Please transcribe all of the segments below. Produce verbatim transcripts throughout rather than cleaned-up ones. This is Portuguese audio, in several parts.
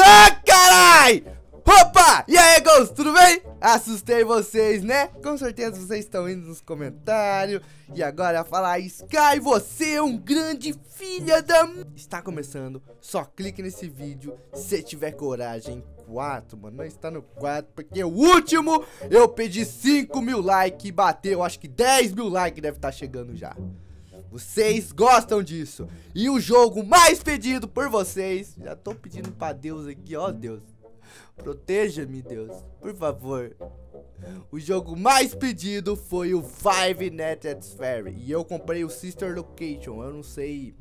Ah, carai! Opa! E aí, Ghost, tudo bem? Assustei vocês, né? Com certeza vocês estão indo nos comentários. E agora falar, Sky, você é um grande filha da... Está começando, só clique nesse vídeo se tiver coragem. quatro, mano, não está no quatro, porque o último eu pedi cinco mil likes e bateu, acho que dez mil likes deve estar chegando já. Vocês gostam disso. E o jogo mais pedido por vocês, já tô pedindo pra Deus aqui, ó Deus, proteja-me, Deus, por favor. O jogo mais pedido foi o Five Nights at Freddy's. E eu comprei o Sister Location. Eu não sei.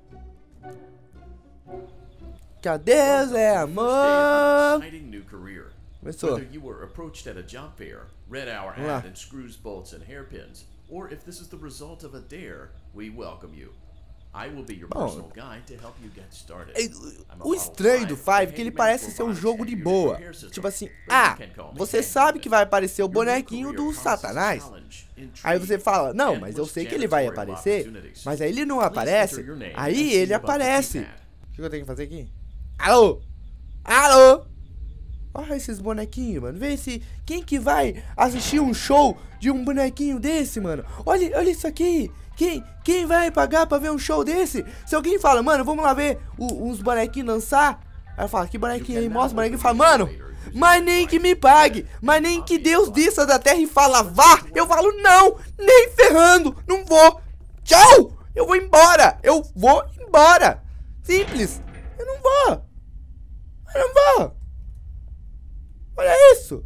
Cadê Zé, amor? Começou. Whether you were approached at a job fair, read our hat and screws, bolts and hairpins, or if this is the result of a dare, we welcome you. I will be your personal guide to help you get started. O estranho do Five é que ele parece ser um jogo de boa. Tipo assim, ah, você sabe que vai aparecer o bonequinho do Satanás. Aí você fala, não, mas eu sei que ele vai aparecer. Mas aí ele não aparece. Aí ele aparece. O que eu tenho que fazer aqui? Alô? Alô? Olha esses bonequinhos, mano. Vê se... Quem que vai assistir um show de um bonequinho desse, mano? Olha, olha isso aqui. Quem, quem vai pagar pra ver um show desse? Se alguém fala, mano, vamos lá ver o, uns bonequinhos dançar. Aí eu falo, que bonequinho aí? Mostra o bonequinho e fala, mano, mas nem que me pague. Mas nem que Deus desça da terra e fala, vá. Eu falo, não, nem ferrando, não vou. Tchau, eu vou embora. Eu vou embora. Simples. Eu não vou. Eu não vou. Olha isso.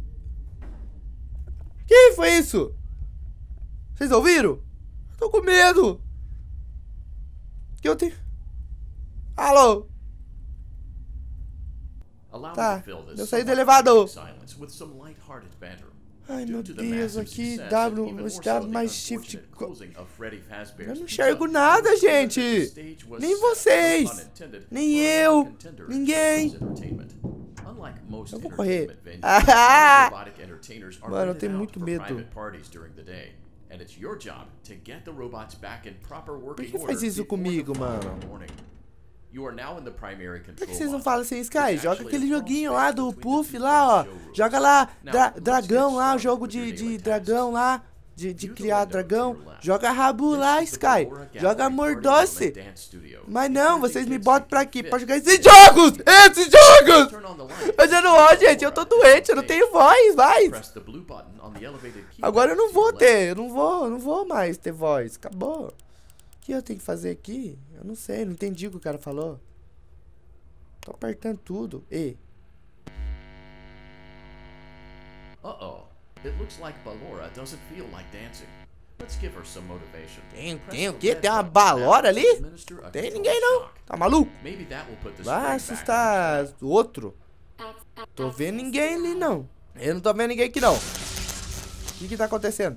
Que foi isso? Vocês ouviram? Tô com medo. Que eu tenho... Alô? Tá, eu saí do elevador. Ai, meu Deus, aqui W, W mais Shift. Eu não enxergo nada, gente. Nem vocês. Nem eu. Ninguém. Eu vou correr. Ah! Mano, eu tenho muito medo. Por que faz isso comigo, mano? Por que vocês não falam assim, Sky? Joga aquele joguinho lá do Puff lá, ó. Joga lá, dra dragão lá, o jogo de, de dragão lá. De, de criar dragão. Joga Rabu lá, Sky. Joga Amor Doce. Mas não, vocês me botam pra quê? Pra jogar esses jogos! Esses jogos! Mas eu não vou, gente. Eu tô doente, eu não tenho voz, vai. Agora eu não vou ter, eu não vou, eu não vou mais ter voz. Acabou. O que eu tenho que fazer aqui? Eu não sei, não entendi o que o cara falou. Tô apertando tudo. E. Uh-oh. It looks like Ballora doesn't feel like dancing. Let's give her some motivation. Tem, tem o quê? Tem uma Ballora ali? Tem ninguém não. Tá maluco? Vai assustar o outro. Tô vendo ninguém ali não. Eu não tô vendo ninguém aqui não. O que que tá acontecendo?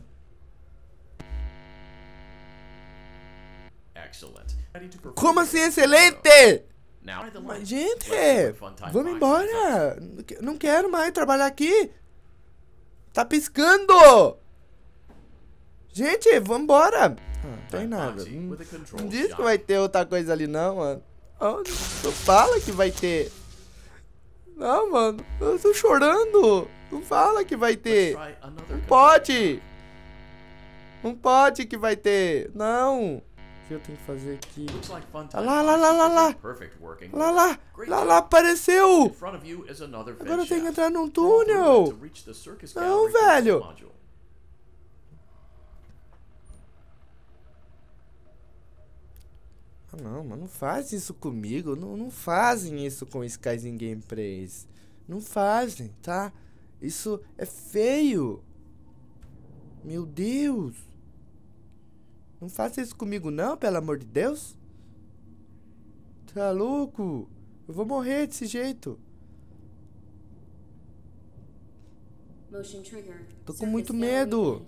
Como assim excelente? Mas, gente, vamos embora. Não quero mais trabalhar aqui. Tá piscando! Gente, vambora! Ah, não tem nada. Não, não diz que vai ter outra coisa ali, não, mano. Não, não fala que vai ter. Não, mano. Eu tô chorando. Não fala que vai ter. Não pode. Não pode que vai ter. Não. O que eu tenho que fazer aqui? Ah, lá, lá, lá, lá, lá. Lá, lá. Lá, lá, apareceu. Agora eu tenho que entrar num túnel. Não, velho. Ah, não, mas não faz isso comigo. Não, não fazem isso com Skyzine Gameplays. Não fazem, tá? Isso é feio. Meu Deus. Não faça isso comigo não, pelo amor de Deus. Tá louco? Eu vou morrer desse jeito. Tô com muito medo.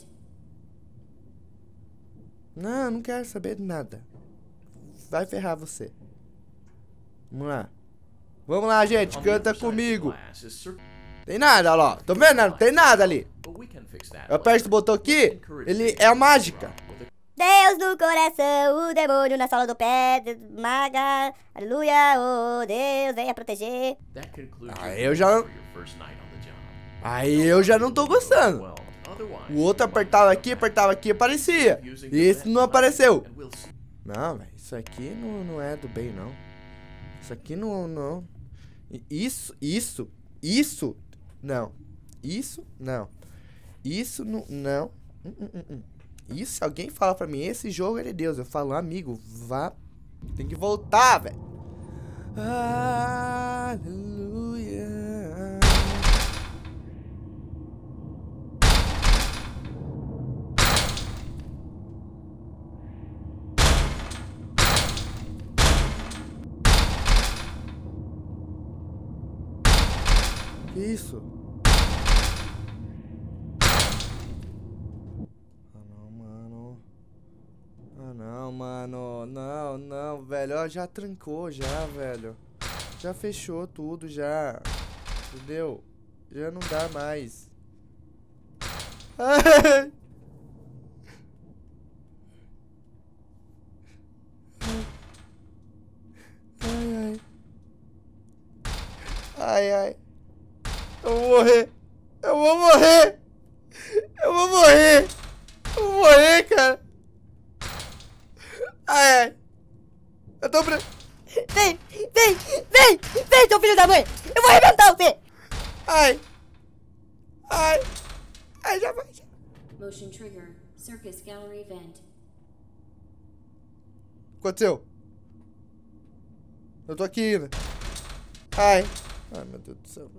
Não, não quero saber de nada. Vai ferrar você. Vamos lá. Vamos lá, gente. Canta comigo. Tem nada, olha lá. Tô vendo? Não tem nada ali. Eu aperto o botão aqui. Ele é a mágica. Deus no coração, o demônio na sola do pé, maga, aleluia, oh Deus, venha proteger. Aí eu já... Aí eu já não tô gostando. O outro apertava aqui, apertava aqui, aparecia. E esse não apareceu. Não, velho, isso aqui não, não é do bem, não. Isso aqui não, não. Isso, isso, isso, não. Isso, não. Isso, não, não. Hum, hum, hum, hum. Isso, se alguém fala pra mim, esse jogo é de Deus. Eu falo, amigo, vá. Tem que voltar, velho. Aleluia. Que isso? Ah não, mano. Ah não, mano. Não, não, velho. Ó, já trancou já, velho. Já fechou tudo já. Entendeu? Já não dá mais. Ai. Ai, ai. Ai, ai. Eu vou morrer. Eu vou morrer. Eu vou morrer. Eu vou morrer, cara. Ai, ai. Eu tô... Pre... Vem, vem, vem, vem, seu filho da mãe. Eu vou arrebentar você. Ai. Ai. Ai, já vai. Motion trigger. Circus gallery event. Aconteceu? Eu tô aqui ainda. Ai. Ai, meu Deus do céu.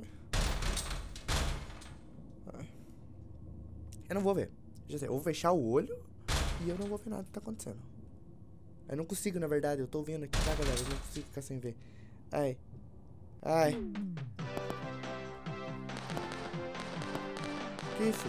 Ai. Eu não vou ver. Já sei, eu vou fechar o olho e eu não vou ver nada que tá acontecendo. Eu não consigo, na verdade. Eu tô vendo aqui, tá, galera? Eu não consigo ficar sem ver. Ai. Ai. Que isso?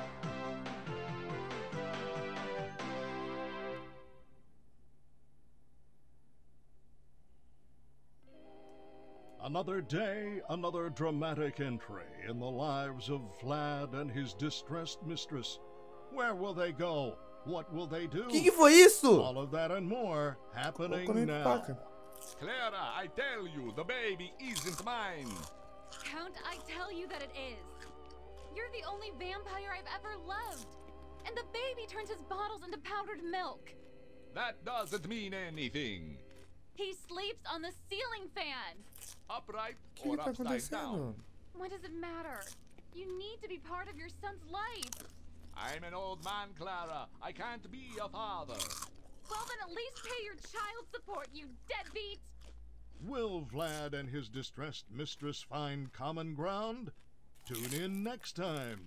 Another day, another dramatic entry in the lives of Vlad and his distressed mistress. Where will they go? What will they do? Que que foi isso? All of that and more happening now. Paca. Clara, I tell you, the baby isn't mine. Count, I tell you that it is. You're the only vampire I've ever loved. And the baby turns his bottles into powdered milk. That doesn't mean anything. He sleeps on the ceiling fan. Upright Que or tá upside down. acontecendo? What does it matter? You need to be part of your son's life. I'm an old man, Clara. I can't be a father. Well, then at least pay your child support, you deadbeat. Will Vlad and his distressed mistress find common ground? Tune in next time.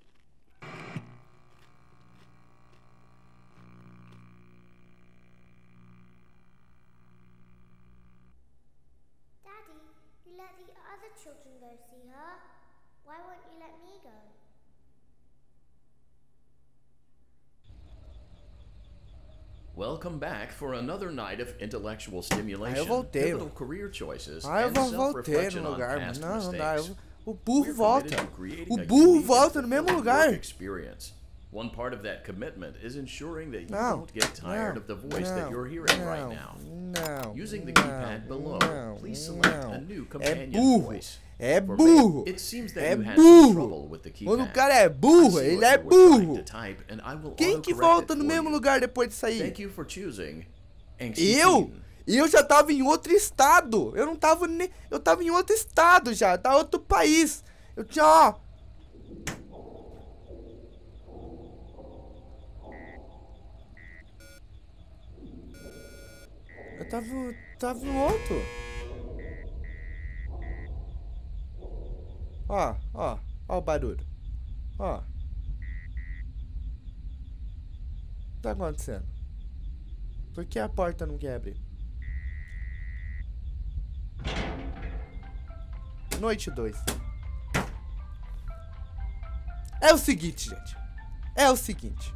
Daddy, you let the other children go see her. Why won't you let me go? Welcome back for another night of intellectual stimulation, Ah, eu voltei. pivotal career choices, Ah, eu and voltei self-reflection no on lugar. past Não, não dá. mistakes. Eu, o burro We're volta. committed to creating O a burro unique volta no and mesmo fulfilling lugar. work experience. One part of that commitment is ensuring that you Não, don't get tired não, of the voice não, that you're hearing não, right now. Não, Using the não, keypad below, não, please select não. a new É companion burro. voice. É For burro. me, it seems that É you had some trouble burro. with the Quando o keypad. cara é I burro, see ele what é you were trying burro. to type, and I will Quem que autocorrect volta it no for mesmo you. lugar depois de sair? Thank you for choosing Eu? E eu já tava em outro estado. Eu não tava nem... Eu tava em outro estado já. Tá outro país. Eu tinha, ó... Eu tava... Tava em outro. Ó, ó. Ó o barulho. Ó. O que tá acontecendo? Por que a porta não quer abrir? Noite dois. É o seguinte, gente. É o seguinte.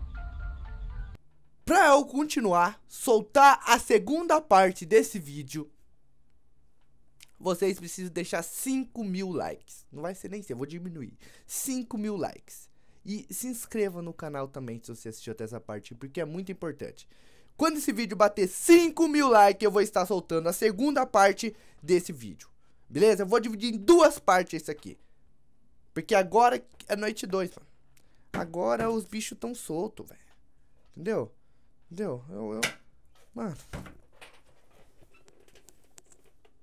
Pra eu continuar, soltar a segunda parte desse vídeo, vocês precisam deixar cinco mil likes. Não vai ser nem isso, eu vou diminuir. cinco mil likes. E se inscreva no canal também se você assistiu até essa parte, porque é muito importante. Quando esse vídeo bater cinco mil likes, eu vou estar soltando a segunda parte desse vídeo. Beleza? Eu vou dividir em duas partes isso aqui. Porque agora é noite dois, mano. Agora os bichos estão soltos, velho. Entendeu? Entendeu? Eu, eu... Mano...